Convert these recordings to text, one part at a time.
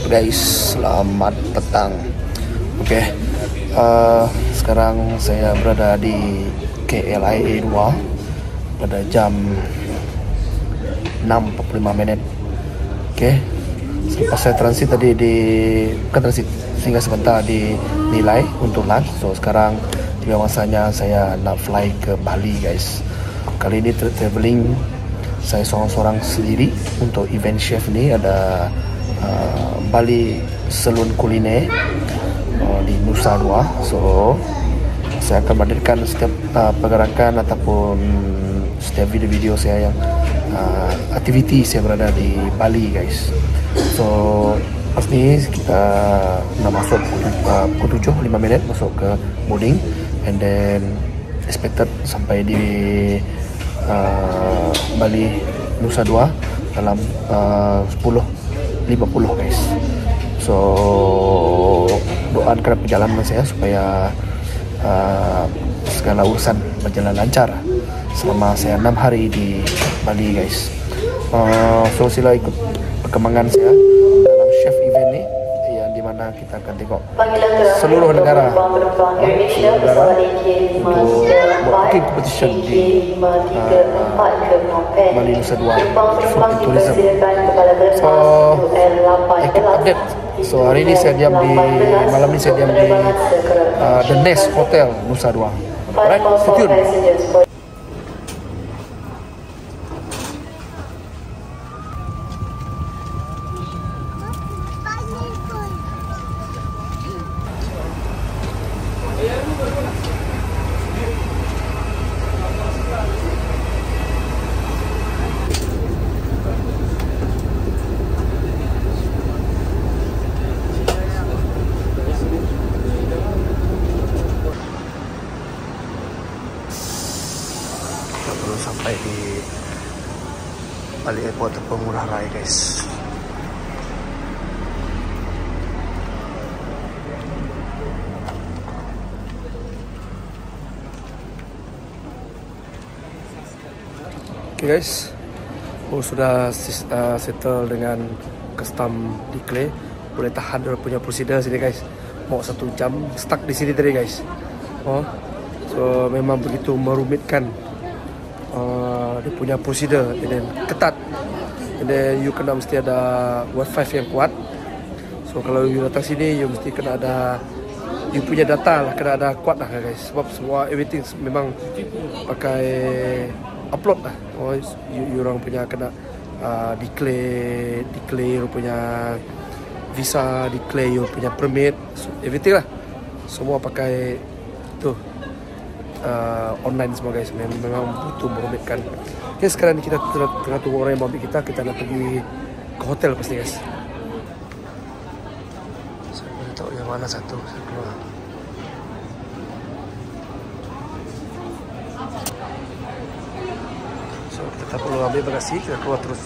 Guys, selamat petang. Oke, sekarang saya berada di KLIA 2 pada jam 6.45. Oke, selepas saya transit tadi singgah sebentar di Nilai untuk lunch. So sekarang tiba masanya saya nak fly ke Bali, guys. Kali ini traveling saya seorang-seorang sendiri untuk event chef ni. Ada Bali Salon Kuliner di Nusa Dua. So saya akan hadirkan setiap pergerakan ataupun setiap video-video saya yang aktiviti saya berada di Bali, guys. So pas ni kita nak masuk pukul 7.05 masuk ke boarding, and then expected sampai di Bali Nusa Dua dalam 10.50, guys. So doakan perjalanan saya supaya segala urusan berjalan lancar selama saya 6 hari di Bali, guys. So sila ikut perkembangan saya dalam chef event ni, yang dimana kita akan tengok seluruh negara untuk booking competition di Bali Nusa Dua for tourism. So update. So hari ini saya diam di malam ni saya diam di The Nest Hotel Nusa Dua. Alright, stay tuned. Sampai di Bali Airport ataupun Ngurah Rai, guys. Okay, guys, sudah settle dengan custom declare. Boleh tahan dia punya prosedur sini, guys. Mau 1 jam stuck di sini tadi, guys. So memang begitu merumitkan dia punya prosedur, dan ketat, dan you kena mesti ada wifi yang kuat. So kalau you datang sini, you mesti kena ada, you punya data lah kena ada kuat lah, guys. Sebab semua everything memang pakai upload lah. You orang punya kena declare you punya visa, declare you punya permit, everything lah, semua pakai tu online semua, guys. Memang butuh merumitkan. Okay, sekarang ni kita tengah tunggu orang yang mau ambil kita. Kita nak pergi ke hotel pasti, guys. Saya boleh tahu yang mana satu saya keluar. So kita tak perlu ambil bagasi, kita keluar terus.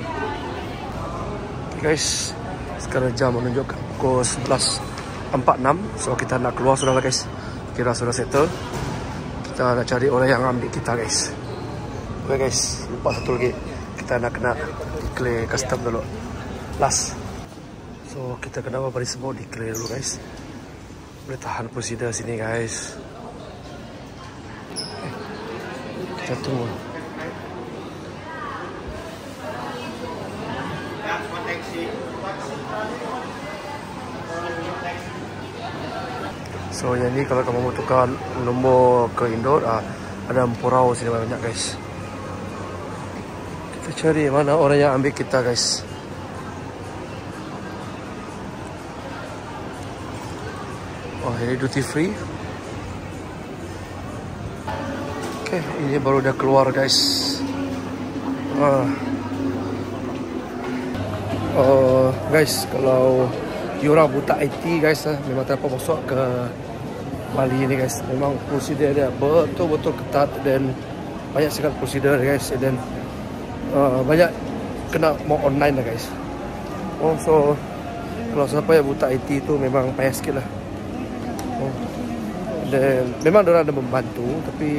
Okay, guys, sekarang jam menunjukkan pukul 11.46. So kita nak keluar sudah lah, guys. Kira sudah settle. Kita nak cari orang yang ambil kita, guys. Okay, guys, lupa satu lagi, kita nak kena declare custom dulu last. So kita kena beri semua declare dulu, guys. Boleh tahan prosedur sini, guys. Kita tunggu. So yang ni kalau kamu mau tukar nombor ke Indo, ada Empurau sini banyak, guys. Kita cari mana orang yang ambil kita, guys. Oh, ini duty free. Okay, ini baru dah keluar, guys. Guys, kalau you orang buta IT, guys, memang tak apa masuk ke Bali ini, guys. Memang prosedur dia betul-betul ketat dan banyak sekali prosedur, guys. Dan banyak kena mau online lah, guys. So kalau siapa yang buta IT tu memang payah sikit lah. Dan memang diorang ada membantu, tapi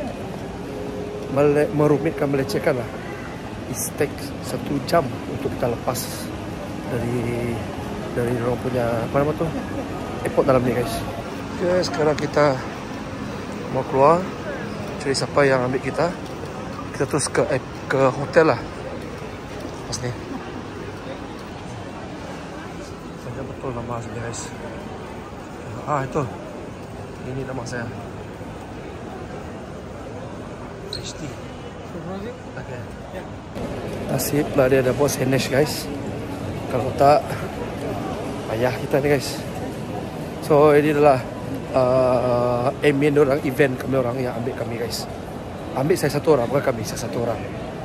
merumitkan, melecehkan lah. It takes 1 jam untuk kita lepas dari dari orang punya apa nama tuh airport dalam ni guys. Okay, sekarang kita mau keluar cari siapa yang ambil kita. Kita terus ke hotel lah. Pas ni. Saya betul nama saya guys. Itu. Ini nama saya. HD. Okay. Nasib lah dia ada bos Henesh guys. Kalau tak payah kita ni guys. So ini adalah admin orang event kami orang yang ambil kami guys. Ambil saya satu orang, bukan kami, saya satu orang.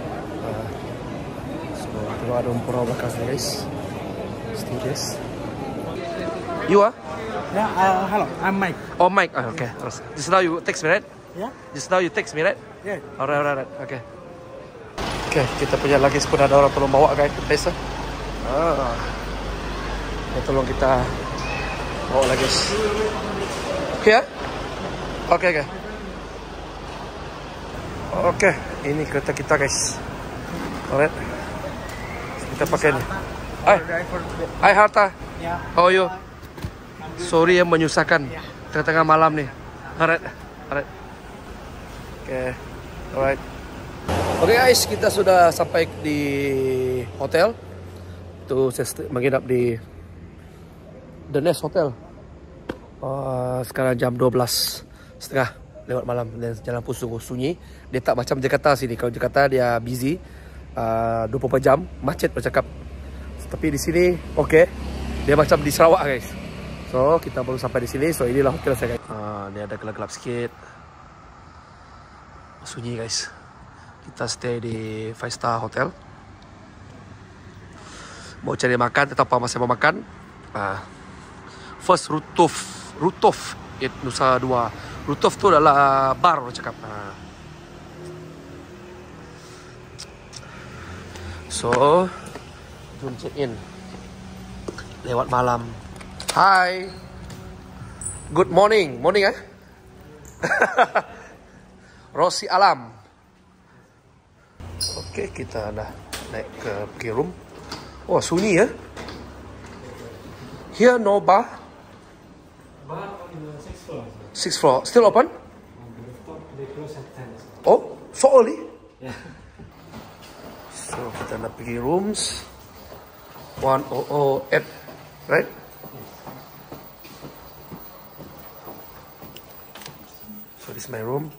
So tengok ada orang belakang ni guys. Stewardess. You are? Yeah, hello, I'm Mike. Oh Mike, okay. Just now you text me right? Yeah? Just now you text me right? Yeah. Alright, okay. Okay, kita punya luggage pun ada orang tolong bawa guys ke place. Dia tolong kita bawa luggage. Okay ya? Okay. Okay, ini kereta kita guys. Alright. Kita pakai ni. Hai Harta. Yeah. How are you? Sorry yang menyusahkan tengah-tengah malam ni. Alright. Okay. Alright. Okay guys, kita sudah sampai di hotel. Tu saya menginap di The Nest Hotel. Sekarang jam 12:30 lewat malam dan jalan pun sungguh sunyi. Dia tak macam Jakarta sini. Kalau Jakarta dia busy 24 jam, macet bercakap. Tapi di sini okey. Dia macam di Sarawak guys. So, kita baru sampai di sini. So, inilah hotel saya guys. Dia ada gelap-gelap sikit. Sunyi guys. Kita stay di 5-star hotel. Mau cari makan, tetap apa masih mau makan. First Rutov Nusa Dua. Rutov tu adalah bar orang cakap. So, jom check in. Lewat malam. Hi. Good morning. Morning Rosi Alam. Okey, kita dah naik ke pergi room. Oh, sunyi ya. Here no bar. Bar on the 6th floor. 6th floor. Still open? They close at 10. Oh, so early? Yeah. So, kita nak pergi rooms. 108, right? So, this is my room.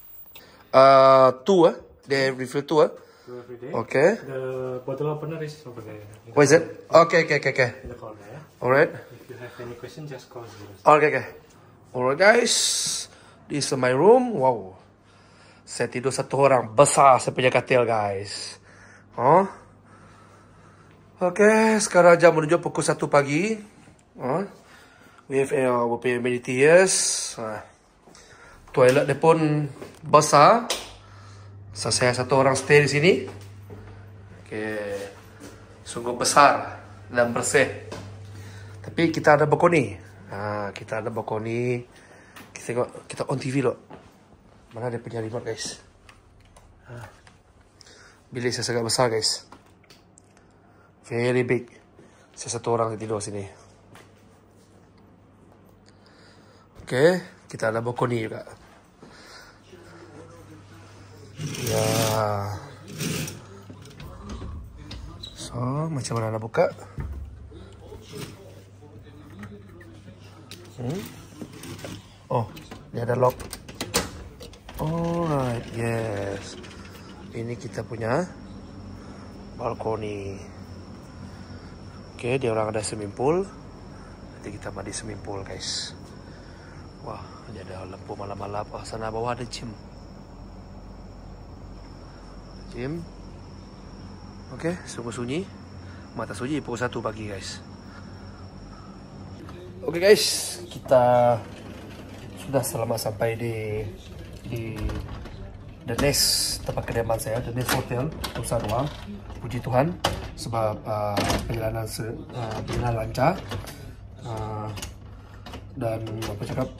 Two, they refill two, Every day. Okay. The bottle opener is over there. What is it? Okay. In the corner, yeah? Alright. If you have any question, just call 0. Okay. Alright guys. This is my room. Wow. Saya tidur satu orang. Besar saya punya katil guys. Okay. Sekarang jam menuju pukul 1 pagi. We have our amenities. Toilet dia pun besar. So, saya satu orang stay di sini. Okay. Sungguh besar dan bersih. Tapi kita ada balkoni. Kita ada balkoni. Kita tengok, kita on TV loh. Mana dia punya remote guys. Bilik saya sangat besar guys. Very big. Saya satu orang tidur sini. Okay. Kita ada balkoni juga. Ya. So, macam mana nak buka? Oh, dia ada lock. Alright, yes. Ini kita punya balkoni. Okay, dia orang ada swimming pool. Nanti kita mandi swimming pool, guys. Wah, dia ada lampu malam-malam. Oh, sana bawah ada gym. Okay, sungguh sunyi. Mata sunyi pukul 1 pagi guys. Okay guys, kita sudah selamat sampai di The Nest, tempat kediaman saya, The Nest Hotel Nusa Dua. Puji Tuhan sebab perjalanan lancar. Dan apa cakap,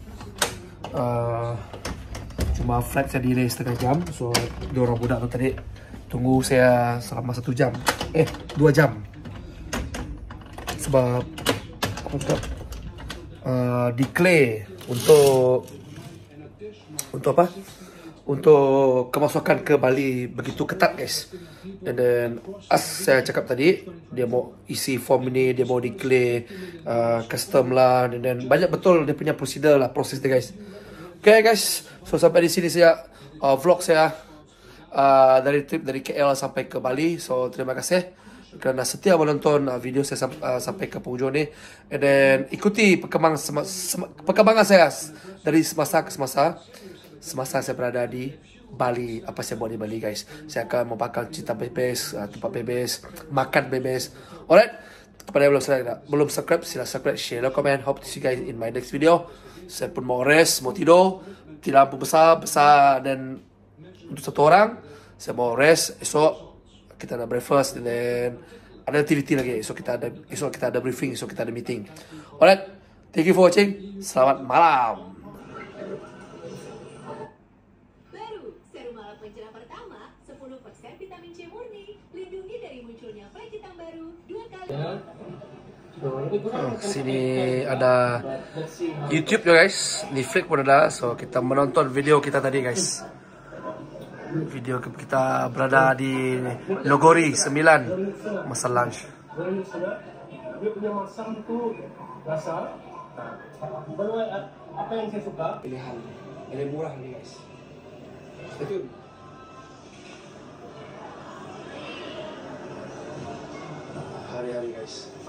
cuma flight saya delay setengah jam. So, dua orang budak tu tadi tunggu saya selama 1 jam. 2 jam. sebab untuk declare untuk apa? Untuk kemasukan ke Bali begitu ketat guys. Dan as saya cakap tadi, dia mau isi form ini, dia mau declare custom lah, dan banyak betul dia punya prosedur lah, proses dia guys. Okay guys, so sampai di sini saya vlog saya dari trip dari KL sampai ke Bali. So terima kasih kerana setia menonton video saya sampai ke penghujung ni. Dan ikuti perkembangan saya dari semasa ke semasa saya berada di Bali. Apa saya buat di Bali guys, saya akan membakar cerita bebas, tempat bebas, makan bebas. Alright, kepada yang belum subscribe, sila subscribe, share, dan komen. Hope to see you guys in my next video. Saya pun mau rest, mau tidur. Di lampu besar dan untuk satu orang saya mau rest. Esok kita ada breakfast dan ada activity lagi. Esok kita ada briefing, esok kita ada meeting. Alright, thank you for watching. Selamat malam. Pencerah pertama, 10% vitamin C murni, lindungi dari munculnya flek hitam baru 2 kali. Sini ada YouTube ya guys, Netflix pun ada. So kita menonton video kita tadi guys. Video kita berada di Nogori 9 masa lunch. Dia punya masam itu rasa. Apa yang saya suka? Pilihan murah nih guys. Itu hari-hari guys.